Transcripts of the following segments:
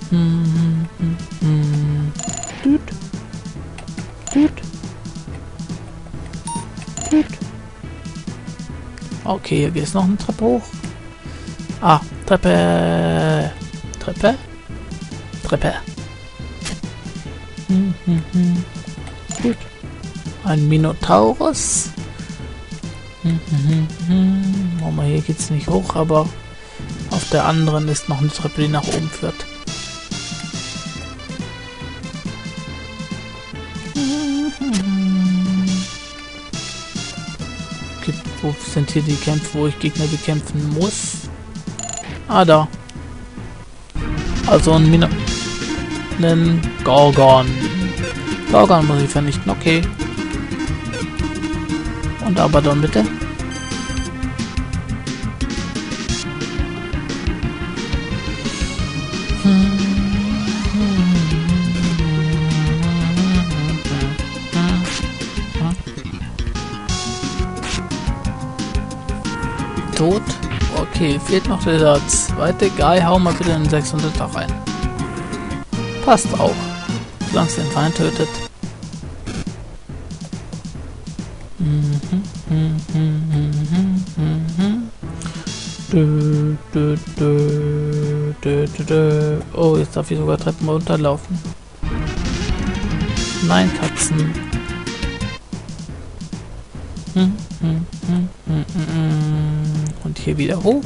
Düt. Düt. Düt. Okay, hier geht es noch eine Treppe hoch. Ah, Treppe. Treppe? Treppe. Gut. Ein Minotaurus. Oh, hier geht es nicht hoch, aber auf der anderen ist noch eine Treppe, die nach oben führt. Okay, wo sind hier die Kämpfe, wo ich Gegner bekämpfen muss? Ah, da. Also ein Gorgon. Gorgon muss ich vernichten, okay. Und Abaddon bitte. Tot. Okay, fehlt noch der zweite Guy. Hau mal bitte einen 600er rein. Passt auch. Solange es den Feind tötet. Oh, jetzt darf ich sogar Treppen runterlaufen. Nein, Katzen. Und hier wieder hoch.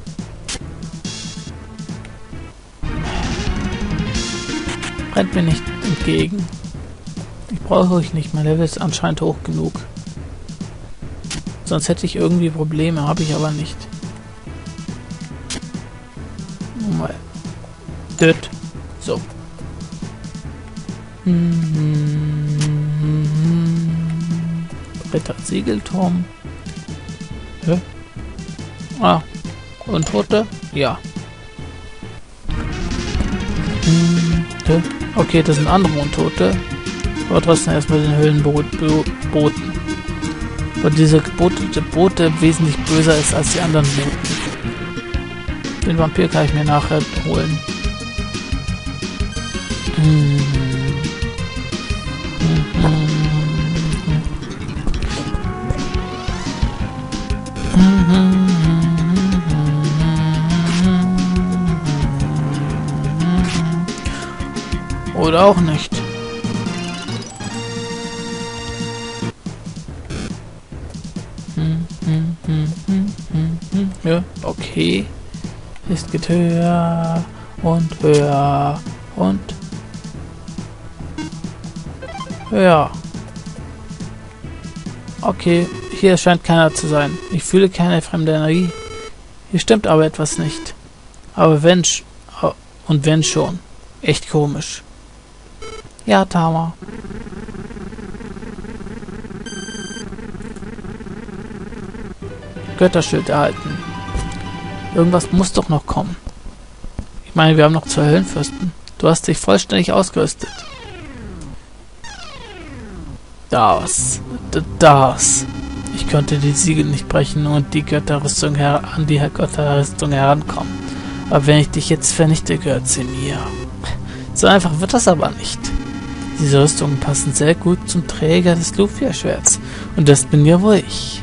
Rennt mir nicht entgegen. Ich brauche euch nicht. Mein Level ist anscheinend hoch genug. Sonst hätte ich irgendwie Probleme, habe ich aber nicht. Mal. Dött. So. Ritter Siegelturm. Hä? Ah. Untote? Ja. Okay, das sind andere Untote. Aber trotzdem erstmal den Höhlenboten. Weil diese Boote wesentlich böser ist als die anderen Booten. Den Vampir kann ich mir nachher holen. Oder auch nicht. Ja, okay. Es geht höher und höher und höher. Okay, hier scheint keiner zu sein. Ich fühle keine fremde Energie. Hier stimmt aber etwas nicht. Aber wenn schon. Echt komisch. Ja, Tama. Götterschild erhalten. Irgendwas muss doch noch kommen. Ich meine, wir haben noch 2 Höllenfürsten. Du hast dich vollständig ausgerüstet. Das. Ich könnte die Siegel nicht brechen und an die Götterrüstung herankommen. Aber wenn ich dich jetzt vernichte, gehört sie mir. So einfach wird das aber nicht. Diese Rüstungen passen sehr gut zum Träger des Lufia-Schwerts. Und das bin ja wohl ich.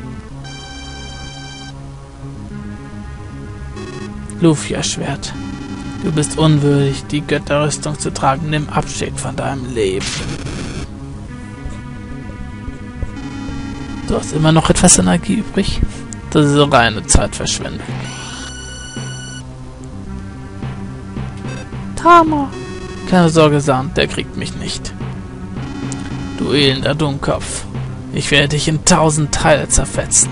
Lufia-Schwert. Du bist unwürdig, die Götterrüstung zu tragen. Nimm Abschied von deinem Leben. Du hast immer noch etwas Energie übrig. Das ist reine Zeitverschwendung. Tama. Keine Sorge, Sand, der kriegt mich nicht. Du elender Dummkopf. Ich werde dich in 1000 Teile zerfetzen.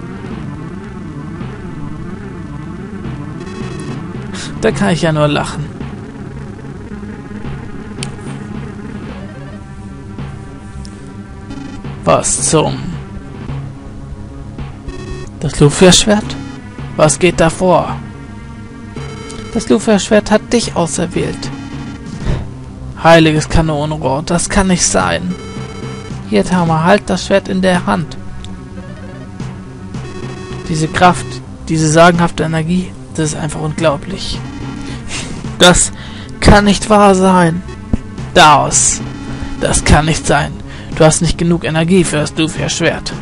Da kann ich ja nur lachen. Was zum... Das Lufia-Schwert? Was geht da vor? Das Lufia-Schwert hat dich auserwählt. Heiliges Kanonenrohr, das kann nicht sein. Hier, Tama, halt das Schwert in der Hand. Diese Kraft, diese sagenhafte Energie, das ist einfach unglaublich. kann nicht wahr sein. Daos. Das kann nicht sein. Du hast nicht genug Energie für das Lufia-Schwert.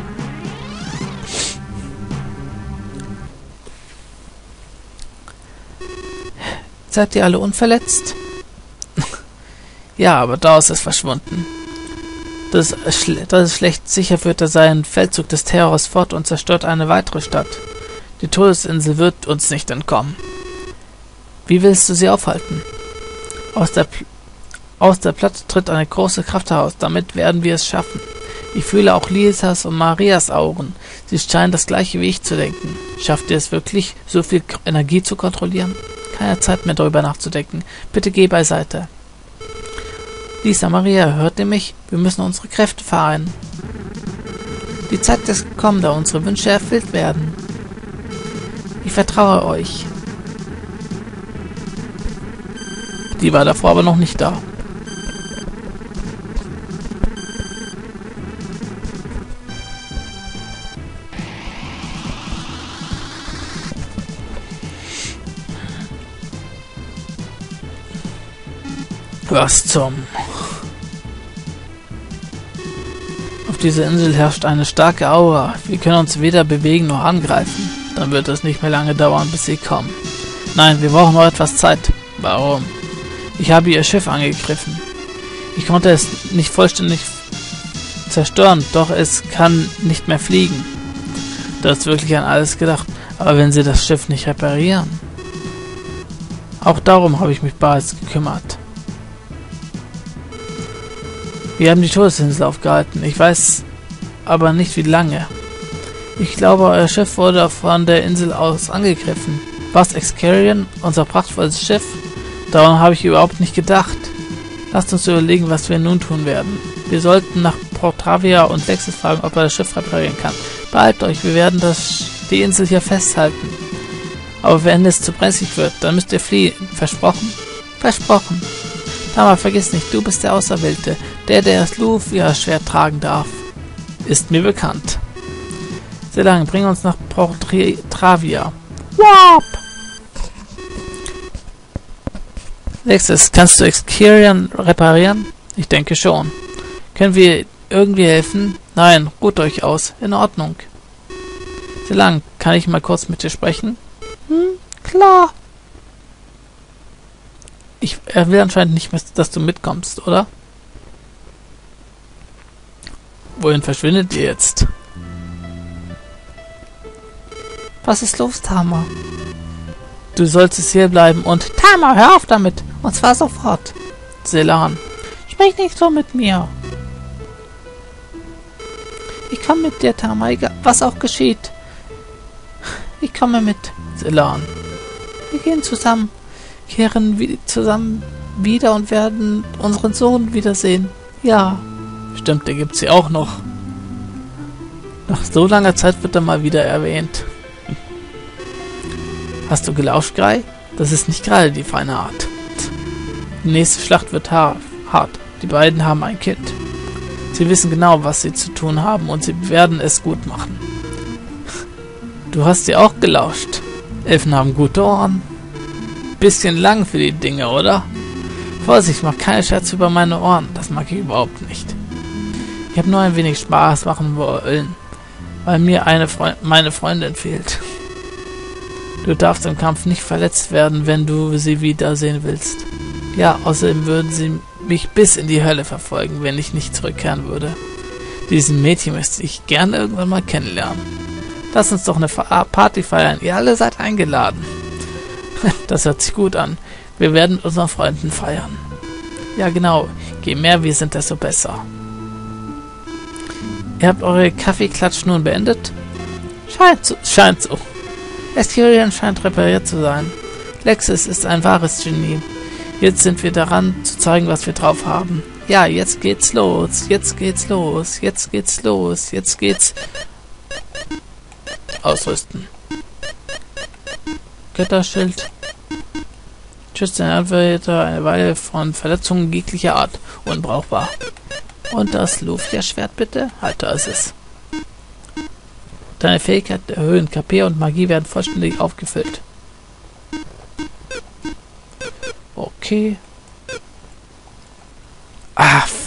Seid ihr alle unverletzt? Ja, aber Daos ist verschwunden. Das ist schlecht. Sicher führt er seinen Feldzug des Terrors fort und zerstört eine weitere Stadt. Die Todesinsel wird uns nicht entkommen. Wie willst du sie aufhalten? Aus der Platte tritt eine große Kraft heraus. Damit werden wir es schaffen. Ich fühle auch Lisas und Marias Augen. Sie scheinen das gleiche wie ich zu denken. Schafft ihr es wirklich, so viel Energie zu kontrollieren? Keine Zeit mehr darüber nachzudenken. Bitte geh beiseite. Lisa, Maria, hört ihr mich? Wir müssen unsere Kräfte vereinen. Die Zeit ist gekommen, da unsere Wünsche erfüllt werden. Ich vertraue euch. Die war davor aber noch nicht da. Was zum... Auf dieser Insel herrscht eine starke Aura. Wir können uns weder bewegen noch angreifen. Dann wird es nicht mehr lange dauern, bis sie kommen. Nein, wir brauchen noch etwas Zeit. Warum? Ich habe ihr Schiff angegriffen. Ich konnte es nicht vollständig zerstören, doch es kann nicht mehr fliegen. Du hast wirklich an alles gedacht. Aber wenn sie das Schiff nicht reparieren... Auch darum habe ich mich bereits gekümmert. Wir haben die Todesinsel aufgehalten. Ich weiß aber nicht, wie lange. Ich glaube, euer Schiff wurde von der Insel aus angegriffen. Was, Excarion? Unser prachtvolles Schiff? Daran habe ich überhaupt nicht gedacht. Lasst uns überlegen, was wir nun tun werden. Wir sollten nach Portravia und Lexis fragen, ob er das Schiff reparieren kann. Beeilt euch, wir werden die Insel hier festhalten. Aber wenn es zu brenzlig wird, dann müsst ihr fliehen. Versprochen? Versprochen. Tama, vergiss nicht, du bist der Auserwählte, der das Lufia-Schwert tragen darf. Ist mir bekannt. Sehr lang, bring uns nach Portravia. Warp! Lexis, kannst du Excarion reparieren? Ich denke schon. Können wir irgendwie helfen? Nein, ruht euch aus. In Ordnung. Sehr lang, kann ich mal kurz mit dir sprechen? Klar. Er will anscheinend nicht mehr, dass du mitkommst, oder? Wohin verschwindet ihr jetzt? Was ist los, Tama? Du solltest hier bleiben und... Tama, hör auf damit! Und zwar sofort! Selan. Sprich nicht so mit mir! Ich komme mit dir, Tama, egal was auch geschieht. Ich komme mit. Selan. Wir gehen zusammen. Kehren zusammen wieder und werden unseren Sohn wiedersehen. Ja. Stimmt, der gibt's hier auch noch. Nach so langer Zeit wird er mal wieder erwähnt. Hast du gelauscht, Grey? Das ist nicht gerade die feine Art. Die nächste Schlacht wird hart. Die beiden haben ein Kind. Sie wissen genau, was sie zu tun haben und sie werden es gut machen. Du hast dir auch gelauscht. Elfen haben gute Ohren. Bisschen lang für die Dinge, oder? Vorsicht, mach keine Scherze über meine Ohren. Das mag ich überhaupt nicht. Ich habe nur ein wenig Spaß machen wollen, weil mir meine Freundin fehlt. Du darfst im Kampf nicht verletzt werden, wenn du sie wiedersehen willst. Ja, außerdem würden sie mich bis in die Hölle verfolgen, wenn ich nicht zurückkehren würde. Diesen Mädchen möchte ich gerne irgendwann mal kennenlernen. Lass uns doch eine Party feiern. Ihr alle seid eingeladen. Das hört sich gut an. Wir werden mit unseren Freunden feiern. Ja, genau. Je mehr wir sind, desto besser. Ihr habt eure Kaffeeklatsch nun beendet? Scheint so. Excarion scheint repariert zu sein. Lexis ist ein wahres Genie. Jetzt sind wir daran, zu zeigen, was wir drauf haben. Ja, jetzt geht's los. Jetzt geht's los. Jetzt geht's los. Jetzt geht's... Ausrüsten. Götterschild. Schützt den Anwärter eine Weile von Verletzungen jeglicher Art. Unbrauchbar. Und das Lufia-Schwert bitte? Halt, da ist es. Deine Fähigkeiten erhöhen. KP und Magie werden vollständig aufgefüllt. Okay. Ah,